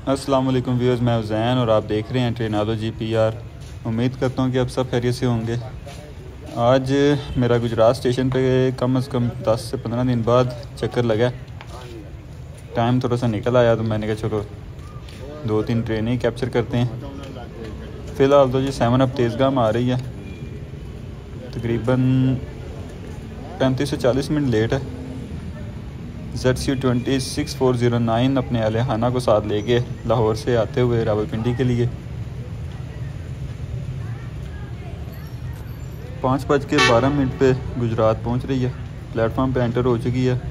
अस्सलाम वालेकुम व्यूअर्स, मैं उज़ैन और आप देख रहे हैं ट्रेनोलॉजी पीआर। उम्मीद करता हूँ कि आप सब खैरियत से होंगे। आज मेरा गुजरात स्टेशन पे कम से कम 10 से 15 दिन बाद चक्कर लगा। टाइम थोड़ा सा निकल आया तो मैंने कहा चलो 2-3 ट्रेनें ही कैप्चर करते हैं। फ़िलहाल तो जी 7 अप तेज़गाम आ रही है, तकरीबन 35 से 40 मिनट लेट है। ZC26-409 अपने अहलियाना को साथ लेके लाहौर से आते हुए रावलपिंडी के लिए 5:12 पे गुजरात पहुंच रही है। प्लेटफॉर्म पे एंटर हो चुकी है।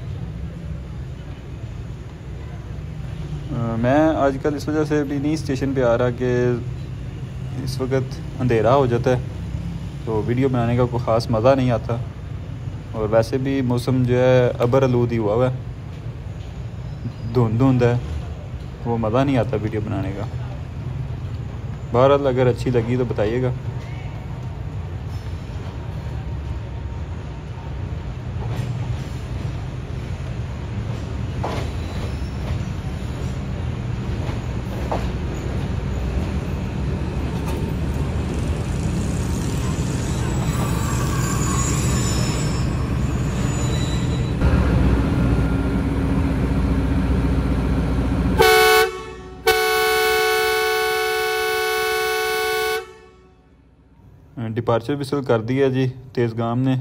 मैं आजकल इस वजह से भी नहीं स्टेशन पे आ रहा कि इस वक्त अंधेरा हो जाता है तो वीडियो बनाने का कोई ख़ास मज़ा नहीं आता, और वैसे भी मौसम जो है अबर आलूद ही हुआ है, धुंध है, वो मज़ा नहीं आता वीडियो बनाने का। बहरहाल अगर अच्छी लगी तो बताइएगा। डिपार्चर विसल कर दिया जी तेज़गाम ने।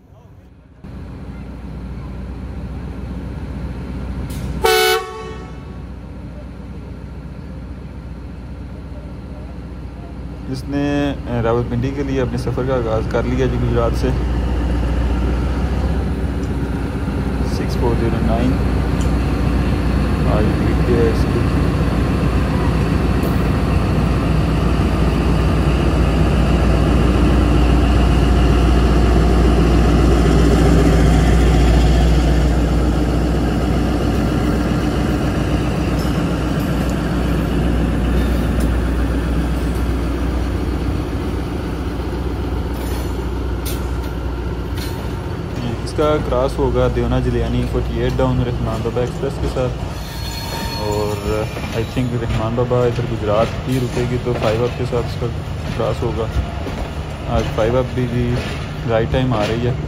इसने रावलपिंडी के लिए अपने सफ़र का आगाज़ कर लिया जी गुजरात से। 6409 आज लीड पे है इसकी। इसका क्रॉस होगा देवना जिलियानी 48 डाउन रहमान बाबा एक्सप्रेस के साथ, और आई थिंक रहमान बाबा इधर गुजरात ही रुकेगी तो 5 अप के साथ इसका क्रॉस होगा। आज 5 अप भी राइट टाइम आ रही है।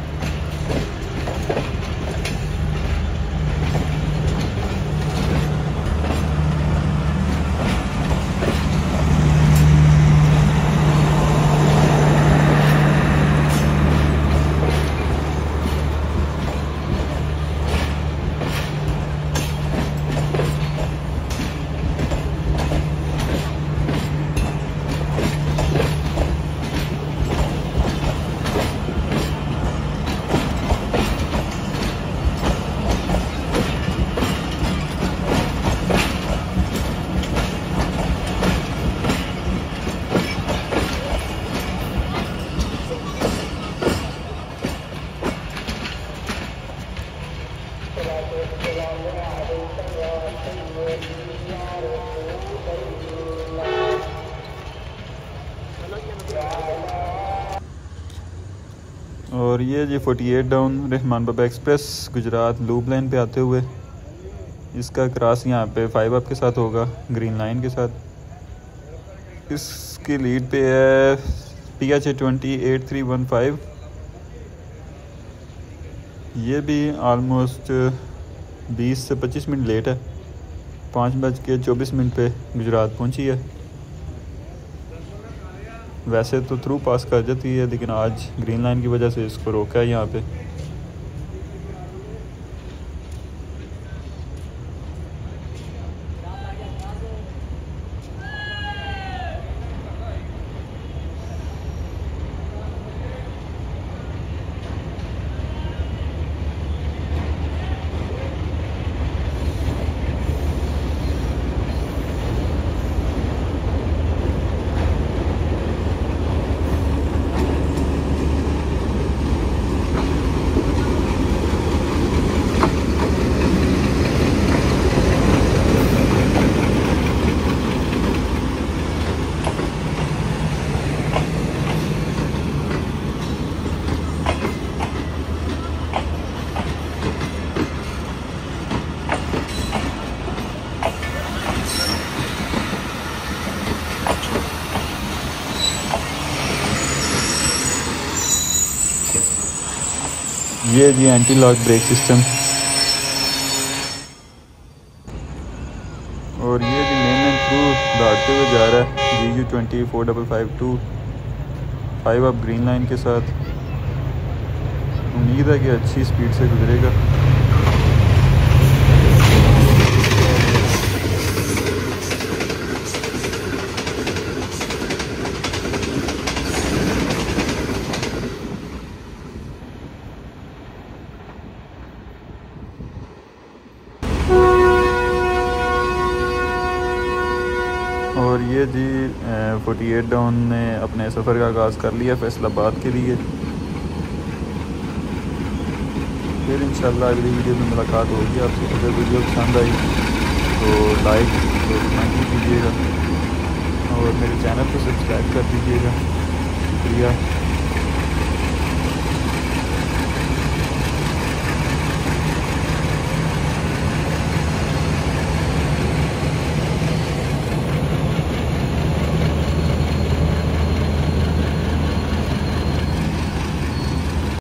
और ये जी 48 down Rahman Baba express Gujarat loop line पे आते हुए इसका क्रॉस यहाँ पे 5 अप के साथ होगा ग्रीन लाइन के साथ। इसकी लीड पे है PH 208315। ये भी आलमोस्ट 20 से 25 मिनट लेट है। 5:24 पे गुजरात पहुंची है। वैसे तो थ्रू पास कर जाती है, लेकिन आज ग्रीन लाइन की वजह से इसको रोका है यहाँ पे। ये जी एंटी लॉक ब्रेक सिस्टम। और ये जी मेन एंड थ्रू दौड़ते हुए जा रहा है GU24552 5 अप ग्रीन लाइन के साथ। उम्मीद है कि अच्छी स्पीड से गुजरेगा। और ये जी 48 डाउन ने अपने सफ़र का आगाज़ कर लिया फैसलाबाद के लिए। फिर इंशाल्लाह अगली वीडियो में मुलाकात होगी आपसे। अगर वीडियो पसंद आई तो लाइक और कमेंट कीजिएगा और मेरे चैनल को सब्सक्राइब कर दीजिएगा। शुक्रिया।